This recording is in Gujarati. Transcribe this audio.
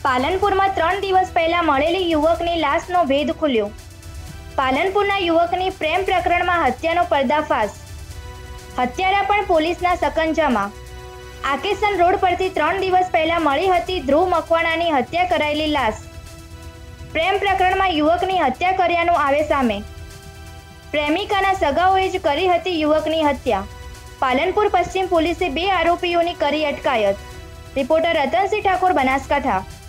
પાલનપુરમાં 3 દિવસ પહેલા મળેલી યુવકની લાશનો ભેદ ખુલ્યો। પાલનપુરના યુવકની પ્રેમ પ્રકરણમાં હત્યાનો પર્દાફાશ। હત્યારા પણ પોલીસના સકંજામાં। આકેસન રોડ પરથી 3 દિવસ પહેલા મળી હતી ધ્રુવ મકવાણાની હત્યા કરાયેલી લાશ। પ્રેમ પ્રકરણમાં યુવકની હત્યા કર્યાનું આવે સામે। પ્રેમિકાના સગાઓએ જ કરી હતી યુવકની હત્યા। પાલનપુર પશ્ચિમ પોલીસે 2 આરોપીઓની કરી અટકાયત। રિપોર્ટર રતનસિંહ ઠાકોર, બનાસકાંઠા।